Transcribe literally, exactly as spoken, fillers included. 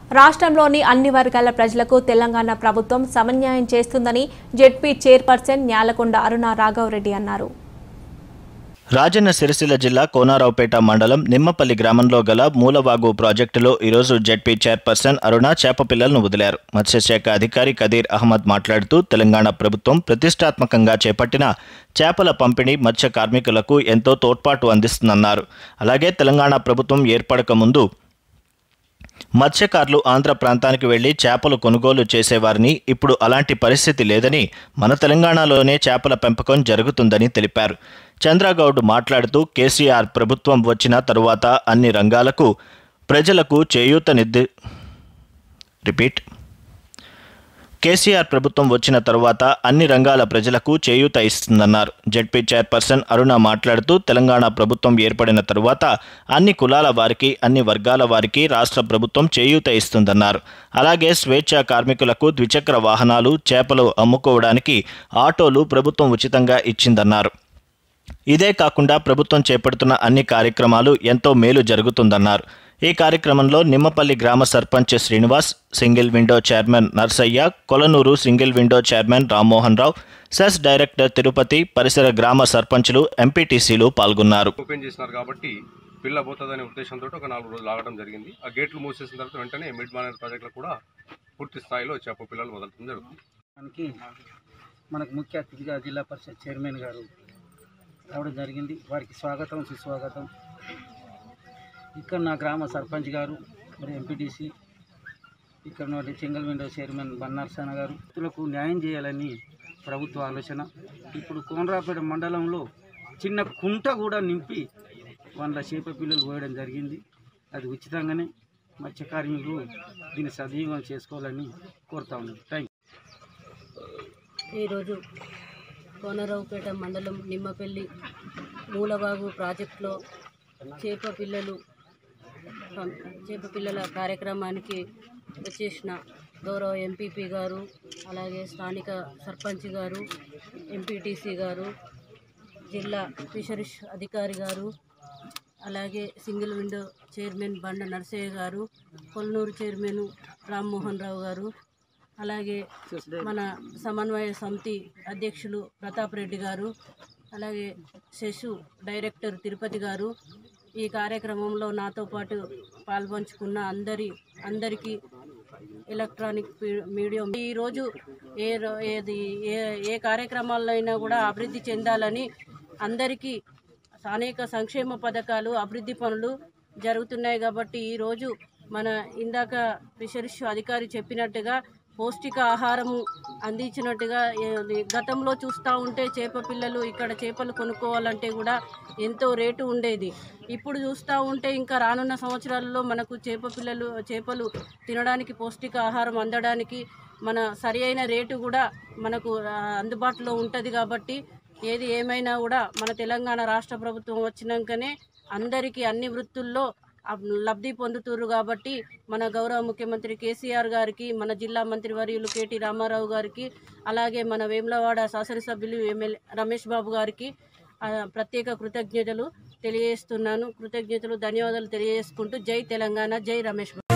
రాష్ట్రంలోని అన్ని వర్గాల ప్రజలకు తెలంగాణ ప్రభుత్వం సమన్యాయం చేస్తుందని జెడ్పీ చైర్పర్సన్ న్యాలకొండ అరుణ రాఘవరెడ్డి అన్నారు. రాజన్న సిరిసిల్ల జిల్లా కోనారావుపేట మండలం నిమ్మపల్లి గ్రామంలో గల మూలవాగు ప్రాజెక్టులో ఈరోజు జెడ్పీ చైర్పర్సన్ అరుణ చేపపిల్లలను వదిలారు. మత్స్యశాఖ అధికారి కదీర్ అహ్మద్ మాట్లాడుతూ తెలంగాణ ప్రభుత్వం ప్రతిష్టాత్మకంగా చేపట్టిన చేపల పంపిణీ మత్స్య కార్మికులకు ఎంతో తోడ్పాటు అందిస్తుందన్నారు. అలాగే తెలంగాణ ప్రభుత్వం ఏర్పడక ముందు మత్స్యకారులు ఆంధ్ర ప్రాంతానికి వెళ్లి చేపలు కొనుగోలు చేసేవారిని ఇప్పుడు అలాంటి పరిస్థితి లేదని, మన తెలంగాణలోనే చేపల పెంపకం జరుగుతుందని తెలిపారు. చంద్రగౌడ్ మాట్లాడుతూ కేసీఆర్ ప్రభుత్వం వచ్చిన తరువాత అన్ని రంగాలకు ప్రజలకు చేయూతనిద్ది రిపీట్ కేసీఆర్ ప్రభుత్వం వచ్చిన తరువాత అన్ని రంగాల ప్రజలకు చేయూత ఇస్తుందన్నారు. జెడ్పీ చైర్పర్సన్ అరుణ మాట్లాడుతూ తెలంగాణ ప్రభుత్వం ఏర్పడిన తరువాత అన్ని కులాల వారికి, అన్ని వర్గాల వారికి రాష్ట్ర ప్రభుత్వం చేయూత ఇస్తుందన్నారు. అలాగే స్వేచ్ఛా కార్మికులకు ద్విచక్ర వాహనాలు, చేపలు అమ్ముకోవడానికి ఆటోలు ప్రభుత్వం ఉచితంగా ఇచ్చిందన్నారు. ఇదే కాకుండా ప్రభుత్వం చేపడుతున్న అన్ని కార్యక్రమాలు ఎంతో మేలు జరుగుతుందన్నారు. ఈ కార్యక్రమంలో నిమ్మపల్లి గ్రామ sarpanch Srinivas, single window chairman Narsaiah, Kolanuru single window chairman Rammohan Rao, cess director Tirupati, పరిసర గ్రామ సర్పంచులు, ఎంపీటీసీలు పాల్గొన్నారు. ఓపెన్ చేసినారు కాబట్టి పిల్ల పోతుందనే ఉద్దేశంతో ఒక నాలుగు రోజులు ఆగడం జరిగింది. ఆ గేట్లు మూసేసిన తర్వాత వెంటనే మిడ్ మానేర్ ప్రాజెక్టులో కూడా పూర్తి స్థాయిలో చేప పిల్లలు వదలడం జరుగుతుంది. మనకు ముఖ్య అతిథిగా జిల్లా పరిషత్ చైర్మన్ గారు రావడం జరిగింది. వారికి స్వాగతం, సుస్వాగతం. ఇక్కడ నా గ్రామ సర్పంచ్ గారు, మరి ఎంపీటీసీ, ఇక్కడ నుండి సింగిల్ విండో చైర్మన్ బన్నార్సన గారు రైతులకు న్యాయం చేయాలని ప్రభుత్వ ఆలోచన. ఇప్పుడు కోనరావుపేట మండలంలో చిన్న కుంట కూడా నింపి వాళ్ళ చేప పిల్లలు పోయడం జరిగింది. అది ఉచితంగానే మత్స్య కార్మికులు దీన్ని సద్వినియోగం చేసుకోవాలని కోరుతా ఉన్నాను. Thank you. ఈరోజు కోనరావుపేట మండలం నిమ్మపల్లి మూలవాగు ప్రాజెక్టులో చేప పిల్లలు చేప పిల్లల కార్యక్రమానికి వచ్చేసిన గౌరవ ఎంపీపీ గారు, అలాగే స్థానిక సర్పంచ్ గారు, ఎంపీటీసీ గారు, జిల్లా ఫిషరీస్ అధికారి గారు, అలాగే సింగిల్ విండో చైర్మన్ బండ నర్సయ్య గారు, కొల్నూరు చైర్మన్ రామ్మోహన్ రావు గారు, అలాగే మన సమన్వయ సమితి అధ్యక్షులు ప్రతాప్ రెడ్డి గారు, అలాగే శశు డైరెక్టర్ తిరుపతి గారు, ఈ కార్యక్రమంలో నాతో పాటు పాల్పంచుకున్న అందరి అందరికీ ఎలక్ట్రానిక్ మీడియా ఈరోజు ఏ ఏది ఏ ఏ కార్యక్రమాల్లో అయినా కూడా అభివృద్ధి చెందాలని అందరికీ అనేక సంక్షేమ పథకాలు, అభివృద్ధి పనులు జరుగుతున్నాయి. కాబట్టి ఈరోజు మన ఇందాక ఫిషరీస్ అధికారి చెప్పినట్టుగా పౌష్టిక ఆహారము అందించినట్టుగా గతంలో చూస్తూ ఉంటే చేప పిల్లలు ఇక్కడ చేపలు కొనుక్కోవాలంటే కూడా ఎంతో రేటు ఉండేది. ఇప్పుడు చూస్తూ ఉంటే ఇంకా రానున్న సంవత్సరాలలో మనకు చేప పిల్లలు చేపలు తినడానికి, పౌష్టిక ఆహారం అందడానికి మన సరి అయిన రేటు కూడా మనకు అందుబాటులో ఉంటుంది. కాబట్టి ఏది ఏమైనా కూడా మన తెలంగాణ రాష్ట్ర ప్రభుత్వం వచ్చినాకనే అందరికీ అన్ని వృత్తుల్లో లబ్ధి పొందుతున్నారు. కాబట్టి మన గౌరవ ముఖ్యమంత్రి కేసీఆర్ గారికి, మన జిల్లా మంత్రివర్యులు కేటీ రామారావు గారికి, అలాగే మన వేములవాడ శాసనసభ్యులు ఎమ్మెల్యే రమేష్ బాబు గారికి ప్రత్యేక కృతజ్ఞతలు తెలియజేస్తున్నాను. కృతజ్ఞతలు, ధన్యవాదాలు తెలియజేసుకుంటూ జై తెలంగాణ, జై రమేష్ బాబు.